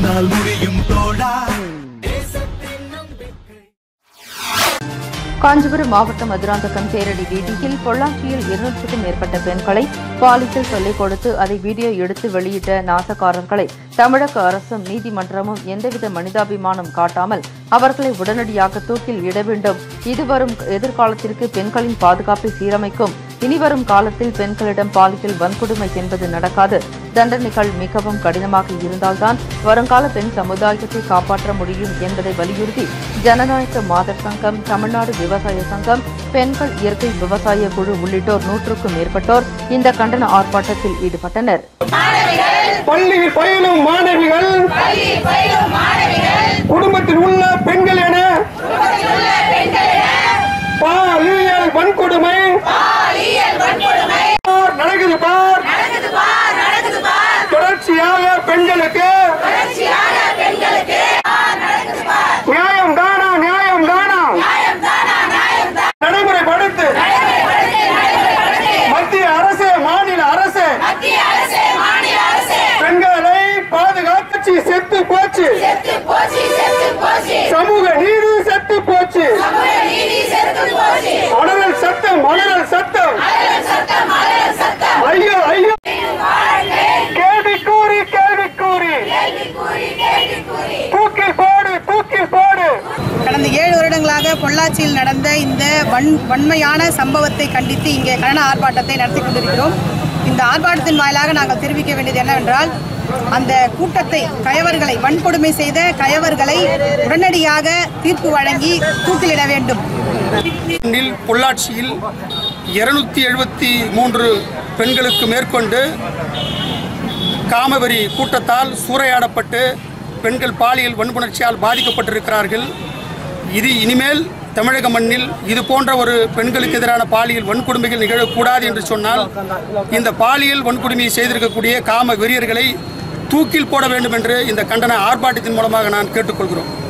உன்னால் முடியும் தோழா. காஞ்சிபுரம் மாவட்டம் மதுராந்தகம் தேரடி வீதியில் பொள்ளாச்சியில் 200க்கும் மேற்பட்ட பெண்களை பாலியல் தொல்லை கொடுத்து அதை வீடியோ எடுத்து வெளியிட்ட நாசக்காரர்களை தமிழக அரசும் நீதிமன்றமும் எந்தவித மனிதாபிமானம் காட்டாமல் அவர்களை உடனடியாக தூக்கில் இட வேண்டும். இதுவரும் எதிர்காலத்திற்கு பெண்களின் பாதுகாப்பை சீரமைக்கும். இனிவரும் காலத்தில் பெண்களிடம் பாலியல் வன்கொடுமை என்பது நடக்காது. தண்டனைகள் மிகவும் கடினமாக இருந்தால்தான் வருங்கால பெண் சமுதாயத்தை காப்பாற்ற முடியும் என்பதை வலியுறுத்தி ஜனநாயக மாதர் சங்கம், தமிழ்நாடு விவசாய சங்கம், பெண்கள் இயற்கை விவசாய குழு உள்ளிட்டோர் 100க்கும் மேற்பட்டோர் இந்த கண்டன ஆர்ப்பாட்டத்தில் ஈடுபட்டனர். பள்ளியில் பயிலும் மாணவிகள், குடும்பத்தில் உள்ள பெண்கள் என பாலியல் வன்கொடுமை நடக்குது பார். தொடர்ச்சியாக பெண்களுக்கு நியாயம் தானா, நியாயம் தானா நடைமுறைப்படுத்து. மத்திய அரசு, மாநில அரசு பெண்களை பாதுகாத்து செத்து போச்சு. சமூக நீதி செத்து போச்சு. மணல் சட்டம், மணல் சட்டம். ஐயோ ஐயோ, கேள்விக்கூறி கேள்விக்கூறி தூக்கில் போடு, தூக்கில் போடு. கடந்த 7 வருடங்களாக பொள்ளாச்சியில் நடந்த இந்த வன்மையான சம்பவத்தை கண்டித்து இங்கே கண்டன ஆர்ப்பாட்டத்தை நடத்தி கொண்டிருக்கிறோம். இந்த ஆர்ப்பாட்டத்தின் வாயிலாக நாங்கள் தெரிவிக்க வேண்டியது என்னவென்றால், அந்த கூட்டத்தை, கயவர்களை, வன்கொடுமை செய்த கயவர்களை உடனடியாக தீர்ப்பு வழங்கி தூக்கிலிட வேண்டும். பொள்ளாச்சியில் 273 பெண்களுக்கு மேற்கொண்டு காமவெறி கூட்டத்தால் சூறையாடப்பட்டு பெண்கள் பாலியல் வன்புணர்ச்சியால் பாதிக்கப்பட்டிருக்கிறார்கள். இது இனிமேல் தமிழக மண்ணில் இது போன்ற ஒரு பெண்களுக்கு எதிரான பாலியல் வன்கொடுமைகள் நிகழக்கூடாது என்று சொன்னால் இந்த பாலியல் வன்கொடுமையை செய்திருக்கக்கூடிய காம வெறியர்களை தூக்கில் போட வேண்டும் என்று இந்த கண்டன ஆர்ப்பாட்டத்தின் மூலமாக நான் கேட்டுக்கொள்கிறோம்.